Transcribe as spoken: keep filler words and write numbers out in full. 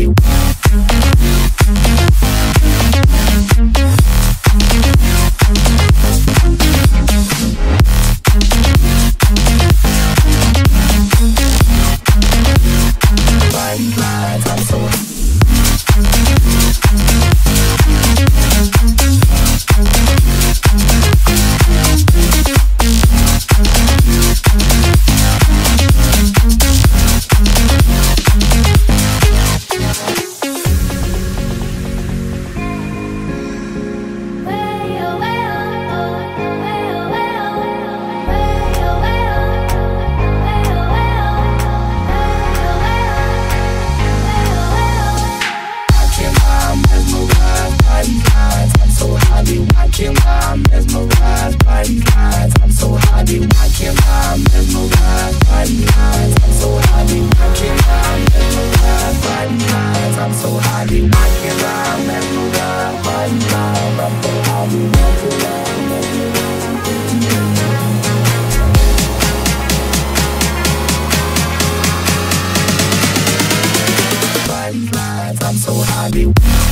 happy. I'm mesmerized by these eyes. I'm so happy watching. I'm mesmerized by these eyes. I'm so happy watching. I'm mesmerized by these eyes. I'm so happy watching. I'm mesmerized by these eyes. I'm so happy watching. I'm mesmerized by these eyes. I'm so happy.